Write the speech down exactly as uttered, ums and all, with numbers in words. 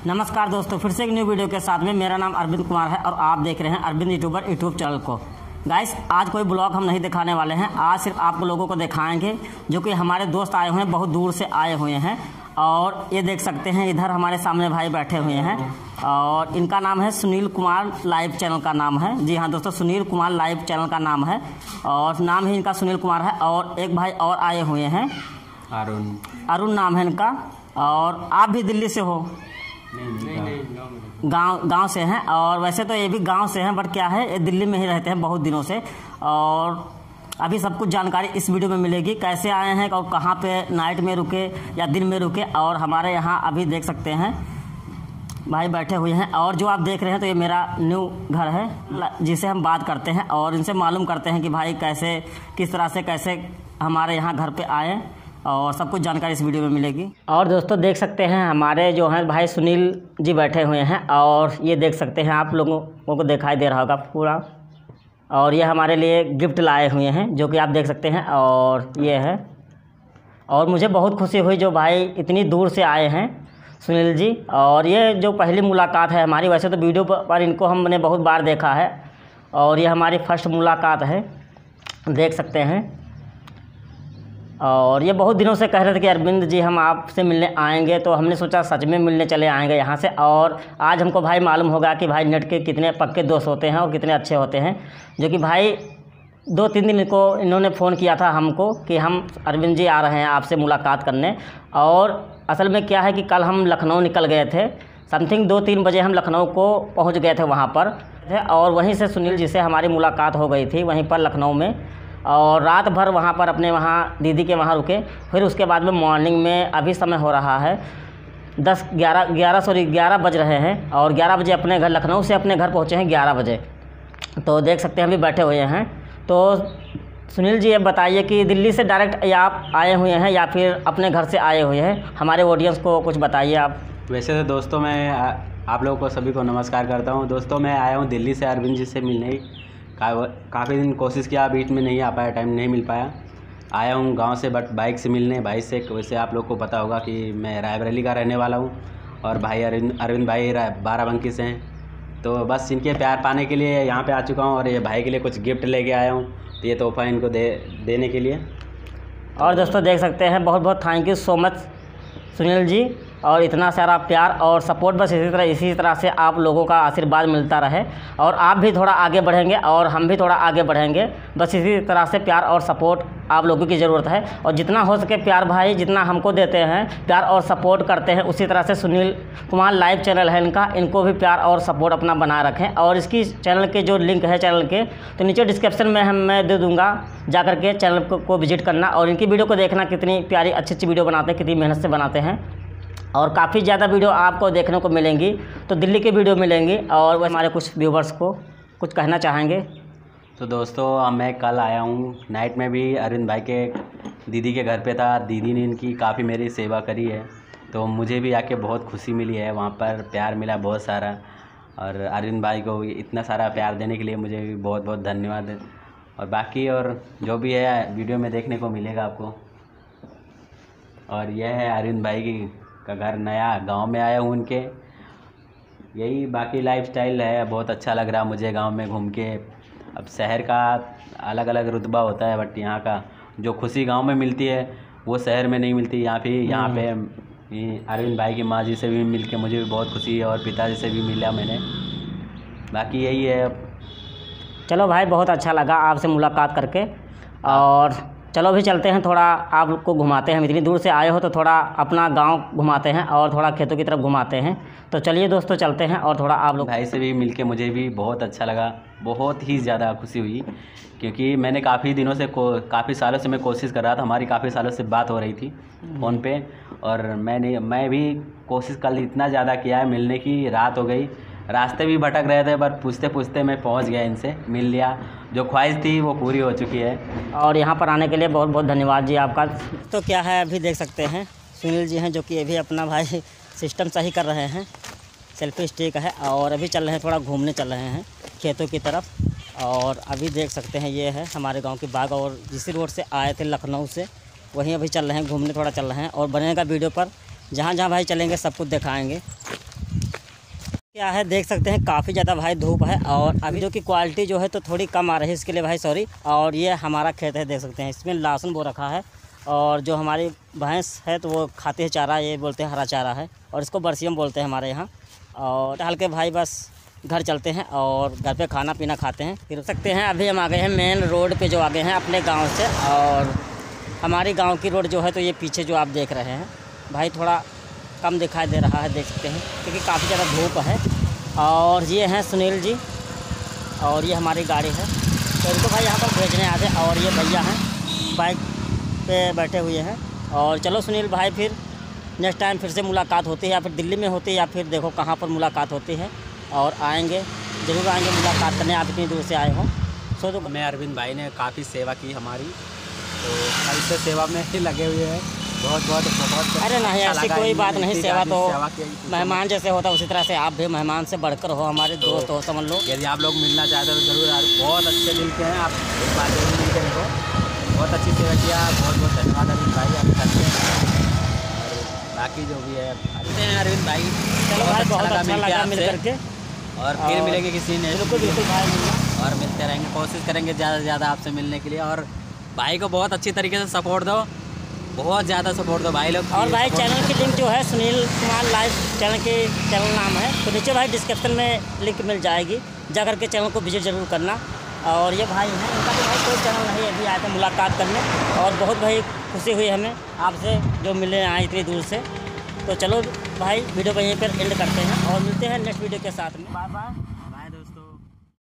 नमस्कार दोस्तों, फिर से एक न्यू वीडियो के साथ में। मेरा नाम अरविंद कुमार है और आप देख रहे हैं अरविंद यूट्यूबर यूट्यूब चैनल को। गाइस, आज कोई ब्लॉग हम नहीं दिखाने वाले हैं। आज सिर्फ आप लोगों को दिखाएंगे जो कि हमारे दोस्त आए हुए हैं, बहुत दूर से आए हुए हैं। और ये देख सकते हैं, इधर हमारे सामने भाई बैठे हुए हैं और इनका नाम है सुनील कुमार लाइव चैनल का नाम है। जी हाँ दोस्तों, सुनील कुमार लाइव चैनल का नाम है और नाम ही इनका सुनील कुमार है। और एक भाई और आए हुए हैं, अरुण अरुण नाम है इनका। और आप भी दिल्ली से हो? नहीं नहीं गांव गांव से हैं। और वैसे तो ये भी गांव से हैं, बट क्या है, ये दिल्ली में ही रहते हैं बहुत दिनों से। और अभी सब कुछ जानकारी इस वीडियो में मिलेगी, कैसे आए हैं और कहाँ पे नाइट में रुके या दिन में रुके। और हमारे यहाँ अभी देख सकते हैं भाई बैठे हुए हैं। और जो आप देख रहे हैं तो ये मेरा न्यू घर है, जिसे हम बात करते हैं और इनसे मालूम करते हैं कि भाई कैसे, किस तरह से कैसे हमारे यहाँ घर पे आए, और सब कुछ जानकारी इस वीडियो में मिलेगी। और दोस्तों देख सकते हैं हमारे जो हैं भाई सुनील जी बैठे हुए हैं। और ये देख सकते हैं, आप लोगों को दिखाई दे रहा होगा पूरा। और ये हमारे लिए गिफ्ट लाए हुए हैं जो कि आप देख सकते हैं। और ये है, और मुझे बहुत खुशी हुई जो भाई इतनी दूर से आए हैं सुनील जी। और ये जो पहली मुलाकात है हमारी, वैसे तो वीडियो पर इनको हमने बहुत बार देखा है और ये हमारी फर्स्ट मुलाकात है, देख सकते हैं। और ये बहुत दिनों से कह रहे थे कि अरविंद जी हम आपसे मिलने आएंगे, तो हमने सोचा सच में मिलने चले आएंगे यहाँ से। और आज हमको भाई मालूम होगा कि भाई नेट के कितने पक्के दोस्त होते हैं और कितने अच्छे होते हैं। जो कि भाई दो तीन दिन को इन्होंने फ़ोन किया था हमको कि हम अरविंद जी आ रहे हैं आपसे मुलाकात करने। और असल में क्या है कि कल हम लखनऊ निकल गए थे, समथिंग दो तीन बजे हम लखनऊ को पहुँच गए थे वहाँ पर। और वहीं से सुनील जी से हमारी मुलाकात हो गई थी वहीं पर लखनऊ में। और रात भर वहाँ पर अपने वहाँ दीदी के वहाँ रुके। फिर उसके बाद में मॉर्निंग में, अभी समय हो रहा है दस ग्यारह ग्यारह सॉरी ग्यारह बज रहे हैं और ग्यारह बजे अपने घर, लखनऊ से अपने घर पहुँचे हैं ग्यारह बजे। तो देख सकते हैं अभी बैठे हुए हैं। तो सुनील जी ये बताइए कि दिल्ली से डायरेक्ट या आप आए हुए हैं या फिर अपने घर से आए हुए हैं, हमारे ऑडियंस को कुछ बताइए आप। वैसे तो दोस्तों मैं आ, आप लोगों को सभी को नमस्कार करता हूं। दोस्तों मैं आया हूं दिल्ली से अरविंद जी से मिलने। का, काफ़ी दिन कोशिश किया, बीच में नहीं आ पाया, टाइम नहीं मिल पाया। आया हूं गांव से, बट बाइक से मिलने, भाई से। वैसे आप लोग को पता होगा कि मैं रायबरेली का रहने वाला हूं और भाई अरविंद अरविंद भाई बाराबंकी से हैं। तो बस इनके प्यार पाने के लिए यहाँ पे आ चुका हूँ और ये भाई के लिए कुछ गिफ्ट लेके आया हूँ, तो ये तोहफा इनको दे देने के लिए। और दोस्तों देख सकते हैं, बहुत बहुत thank you so much Sunil ji. और इतना सारा प्यार और सपोर्ट बस इसी तरह इसी तरह से आप लोगों का आशीर्वाद मिलता रहे और आप भी थोड़ा आगे बढ़ेंगे और हम भी थोड़ा आगे बढ़ेंगे। बस इसी तरह से प्यार और सपोर्ट आप लोगों की ज़रूरत है। और जितना हो सके प्यार भाई जितना हमको देते हैं, प्यार और सपोर्ट करते हैं, उसी तरह से सुनील कुमार लाइव चैनल है इनका, इनको भी प्यार और सपोर्ट अपना बनाए रखें। और इसकी चैनल के जो लिंक है चैनल के, तो नीचे डिस्क्रिप्शन में हम मैं दे दूँगा, जा करके चैनल को, को विजिट करना और इनकी वीडियो को देखना। कितनी प्यारी अच्छी अच्छी वीडियो बनाते हैं, कितनी मेहनत से बनाते हैं और काफ़ी ज़्यादा वीडियो आपको देखने को मिलेंगी। तो दिल्ली की वीडियो मिलेंगी और वह हमारे कुछ व्यूवर्स को कुछ कहना चाहेंगे। तो दोस्तों मैं कल आया हूँ, नाइट में भी अरविंद भाई के दीदी के घर पे था। दीदी ने इनकी काफ़ी मेरी सेवा करी है, तो मुझे भी आके बहुत खुशी मिली है, वहाँ पर प्यार मिला बहुत सारा। और अरविंद भाई को इतना सारा प्यार देने के लिए मुझे भी बहुत बहुत धन्यवाद। और बाकी और जो भी है वीडियो में देखने को मिलेगा आपको। और यह है अरविंद भाई की का घर, नया गांव में आया हूँ उनके। यही बाकी लाइफस्टाइल है, बहुत अच्छा लग रहा मुझे गांव में घूम के। अब शहर का अलग अलग रुतबा होता है, बट यहाँ का जो खुशी गांव में मिलती है वो शहर में नहीं मिलती। यहाँ पे यहाँ पे अरविंद भाई की माँ जी से भी मिल के मुझे भी बहुत खुशी है और पिताजी से भी मिला मैंने। बाकी यही है। चलो भाई, बहुत अच्छा लगा आपसे मुलाकात करके। और चलो भी चलते हैं, थोड़ा आपको घुमाते हैं। इतनी दूर से आए हो तो थोड़ा अपना गांव घुमाते हैं और थोड़ा खेतों की तरफ घुमाते हैं। तो चलिए दोस्तों चलते हैं और थोड़ा आप लोग। भाई से भी मिलके मुझे भी बहुत अच्छा लगा, बहुत ही ज़्यादा खुशी हुई, क्योंकि मैंने काफ़ी दिनों से काफ़ी सालों से मैं कोशिश कर रहा था। हमारी काफ़ी सालों से बात हो रही थी फ़ोन पे और मैंने मैं भी कोशिश कल इतना ज़्यादा किया है मिलने की। रात हो गई, रास्ते भी भटक रहे थे, पर पूछते पूछते मैं पहुंच गया, इनसे मिल लिया। जो ख्वाहिश थी वो पूरी हो चुकी है। और यहाँ पर आने के लिए बहुत बहुत धन्यवाद जी आपका। तो क्या है, अभी देख सकते हैं सुनील जी हैं जो कि अभी अपना भाई सिस्टम सही कर रहे हैं, सेल्फी स्टिक है। और अभी चल रहे हैं, थोड़ा घूमने चल रहे हैं खेतों की तरफ। और अभी देख सकते हैं ये है हमारे गाँव की बाग, और जिस रोड से आए थे लखनऊ से वहीं अभी चल रहे हैं, घूमने थोड़ा चल रहे हैं। और बनेगा वीडियो पर, जहाँ जहाँ भाई चलेंगे सब कुछ दिखाएँगे। क्या है देख सकते हैं काफ़ी ज़्यादा भाई धूप है और अभी जो की क्वालिटी जो है तो थोड़ी कम आ रही है, इसके लिए भाई सॉरी। और ये हमारा खेत है, देख सकते हैं इसमें लहसुन बो रखा है और जो हमारी भैंस है तो वो खाती है चारा, ये बोलते हैं हरा चारा है और इसको बरसियम बोलते हैं हमारे यहाँ। और डाल के भाई बस घर चलते हैं और घर पे खाना पीना खाते हैं फिर सकते हैं। अभी हम आ गए हैं मेन रोड पे जो आ गए हैं अपने गांव से, और हमारी गांव की रोड जो है तो ये पीछे जो आप देख रहे हैं भाई थोड़ा कम दिखाई दे रहा है, देख सकते हैं क्योंकि काफ़ी ज़्यादा धूप है। और ये हैं सुनील जी और ये हमारी गाड़ी है, तो इनको भाई यहाँ पर भेजने आते। और ये भैया हैं बाइक पे बैठे हुए हैं। और चलो सुनील भाई फिर नेक्स्ट टाइम फिर से मुलाकात होती है, या फिर दिल्ली में होती है या फिर देखो कहाँ पर मुलाकात होती है, और आएंगे ज़रूर आएंगे मुलाकात करने, आप इतनी दूर से आए हो। सो तो मैं अरविंद भाई ने काफ़ी सेवा की हमारी, तो कल से सेवा में ही लगे हुए हैं। बहुत बहुत बहुत अरे नहीं ऐसी कोई बात नहीं, सेवा तो मेहमान जैसे होता है उसी तरह से आप भी मेहमान से बढ़कर हो, हमारे दोस्त हो समझ लो। यदि आप लोग मिलना चाहते हो तो जरूर यार, बहुत अच्छे दिल के हैं आप, एक बार जरूर मिल के देखो। बहुत अच्छी सेवा किया, बहुत बहुत धन्यवाद अरविंद भाई, आप करते हैं। और बाकी जो भी है आते हैं अरविंद भाई, चलो भाई बहुत अच्छा लगा मिल करके, और फिर मिलेंगे किसी ने, बिल्कुल बिल्कुल भाई मिलना, और मिलते रहेंगे, कोशिश करेंगे ज़्यादा से ज़्यादा आपसे मिलने के लिए। और भाई को बहुत अच्छी तरीके से सपोर्ट दो, बहुत ज़्यादा सपोर्ट दो भाई लोग। और भाई चैनल की लिंक जो है सुनील कुमार लाइव चैनल के चैनल नाम है, तो नीचे भाई डिस्क्रिप्शन में लिंक मिल जाएगी, जा करके चैनल को विजिट जरूर करना। और ये भाई हैं, इनका भी भाई कोई चैनल नहीं, अभी आए थे मुलाकात करने और बहुत भाई खुशी हुई हमें आपसे जो मिलने आए इतनी दूर से। तो चलो भाई वीडियो को यहीं पर एंड करते हैं और मिलते हैं नेक्स्ट वीडियो के साथ में। Bye bye.